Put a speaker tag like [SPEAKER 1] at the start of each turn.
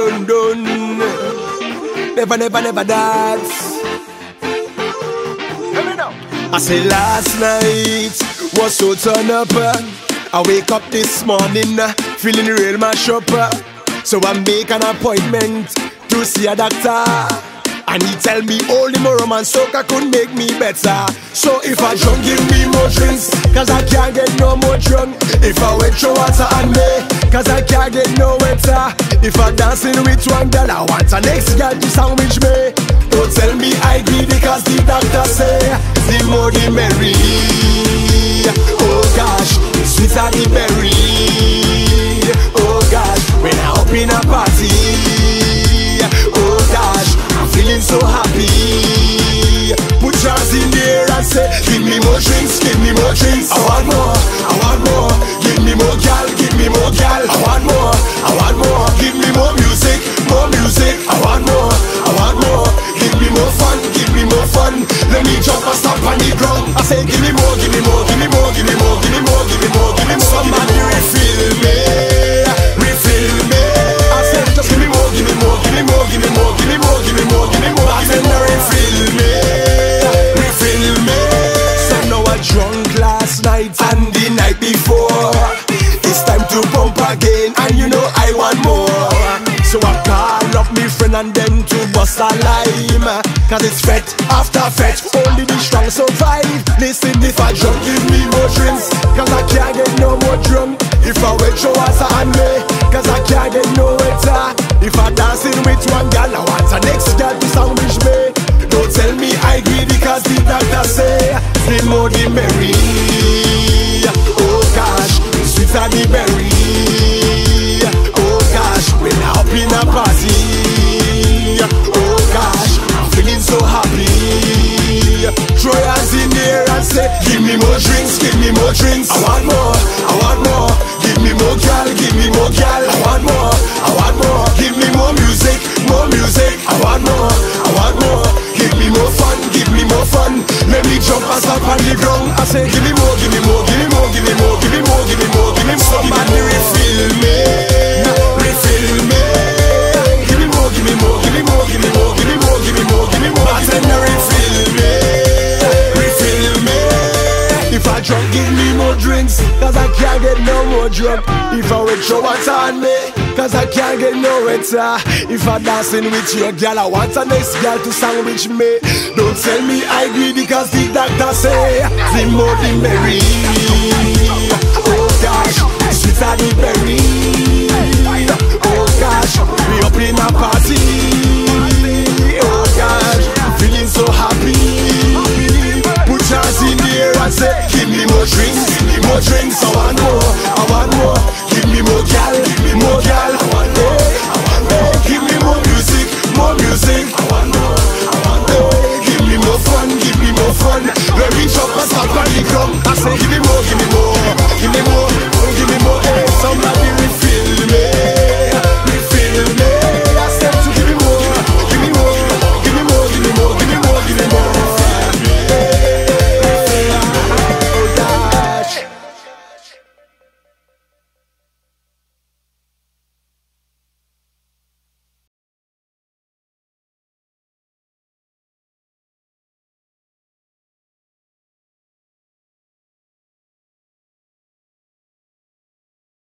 [SPEAKER 1] done. Never, never, never dance. I say last night was so turn up. I wake up this morning feeling real mash up. So I make an appointment to see a doctor, and he tell me only more romance soca could make me better. So if I drunk, give me more drinks, cause I can't get no more drunk. If I wet your water on me, cause I can't get no wetter. If I dancing with one girl, I want a next girl to sandwich me. Don't tell me I greedy, cause the doctor say the more the merry. Oh gosh, sweeter the berry. Oh gosh, when I up in a party. Oh gosh, I'm feeling so happy. Put your hands in the air and say, give me more drinks, give me more drinks. I want more, I want more. Give me more gal, give me more gal. I want more, I want more. Give me more music, more music. I want more, I want more. Give me more fun, give me more fun. Let me jump and stomp on the ground. I say, give me more, give me more, give me more, give me more, give me more, give me more, give me more. Somebody refill me, refill me. I say, just give me more, give me more, give me more, give me more, give me more, give me more, give me more. I say, refill me, refill me. So now I drunk last night and the night before. It's time to pump again, and you know I want more. So I call up me friend and them to bust a lime, cause it's fet after fet, only the strong survive. Listen, if I drunk, give me more drinks, cause I can't get no more drunk. If I wet your water on me, cause I can't get no wetter. If I dancing with one girl, I want a next girl to sandwich me. Don't tell me I greedy, cause the doctor say the more the merry. Oh gosh, sweeter the berry. Oh gosh, when I up in a party. Oh gosh, I'm feeling so happy. Throw your hands in the air and say, give me more drinks, give me more drinks. I want more, I want more. Give me more gal, give me more gal. I want more, I want more. Give me more music, more music. I want more, I want more. Give me more fun, give me more fun. Let me jump and stop on the ground. I say, give me more, give me more, give me more, give me more, give me more, give me more, give me more. Somebody refill me, refill me. Give me more, give me more, give me more, give me more, give me more, give me more, give me more. Bartender, refill me, refill me. If I drunk, give me more drinks, cause I can't get no more drunk. If I wet your water on me, cause I can't get no wetter. If I dancing with your girl, I want a next girl to sandwich me. Don't tell me I greedy, cause the doctor say the more the merry. Oh gosh, sweeter the berry. Oh gosh, we up in a party. Oh gosh, I'm feeling so happy. Put your hands in the air and say, give me more drinks, give me more drinks. I want more, I want more. Give me more gal, give me more gal. I want more, I want more. Give me more music, more music. I want more, I want more. Give me more fun, give me more fun. Let me jump and stop on the ground. I say, give me more, give me more.